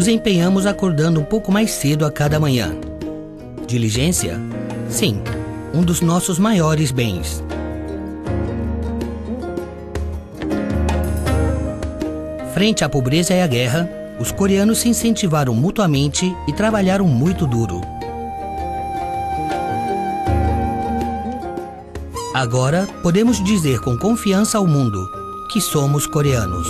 Nos empenhamos acordando um pouco mais cedo a cada manhã. Diligência? Sim, um dos nossos maiores bens. Frente à pobreza e à guerra, os coreanos se incentivaram mutuamente e trabalharam muito duro. Agora, podemos dizer com confiança ao mundo que somos coreanos.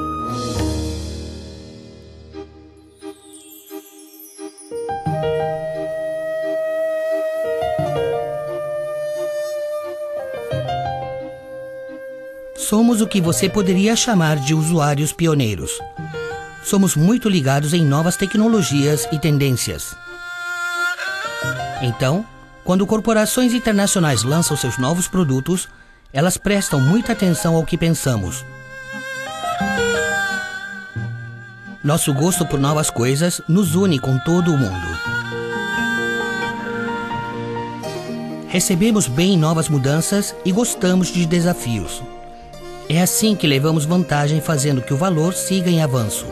Somos o que você poderia chamar de usuários pioneiros. Somos muito ligados em novas tecnologias e tendências. Então, quando corporações internacionais lançam seus novos produtos, elas prestam muita atenção ao que pensamos. Nosso gosto por novas coisas nos une com todo o mundo. Recebemos bem novas mudanças e gostamos de desafios. É assim que levamos vantagem, fazendo que o valor siga em avanço.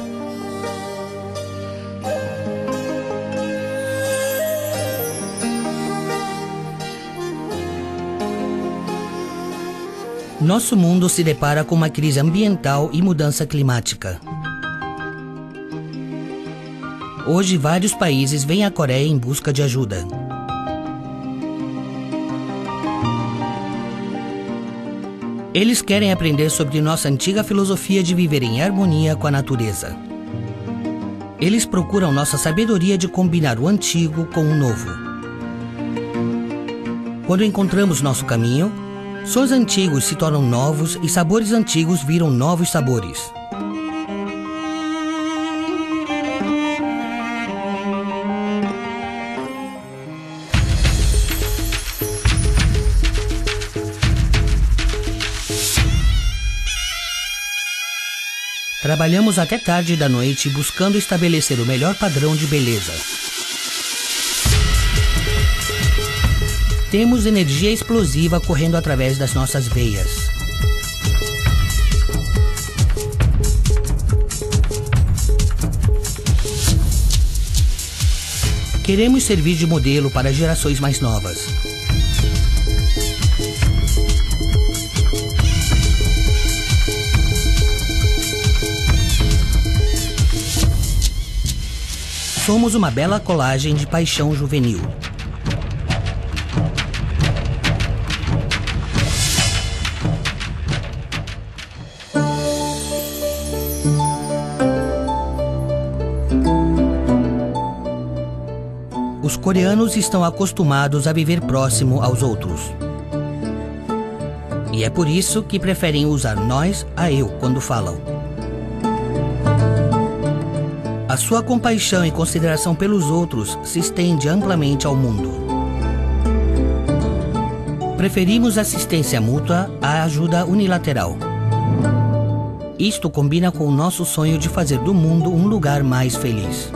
Nosso mundo se depara com uma crise ambiental e mudança climática. Hoje, vários países vêm à Coreia em busca de ajuda. Eles querem aprender sobre nossa antiga filosofia de viver em harmonia com a natureza. Eles procuram nossa sabedoria de combinar o antigo com o novo. Quando encontramos nosso caminho, sons antigos se tornam novos e sabores antigos viram novos sabores. Trabalhamos até tarde da noite buscando estabelecer o melhor padrão de beleza. Temos energia explosiva correndo através das nossas veias. Queremos servir de modelo para gerações mais novas. Somos uma bela colagem de paixão juvenil. Os coreanos estão acostumados a viver próximo aos outros. E é por isso que preferem usar nós a eu quando falam. A sua compaixão e consideração pelos outros se estende amplamente ao mundo. Preferimos assistência mútua à ajuda unilateral. Isto combina com o nosso sonho de fazer do mundo um lugar mais feliz.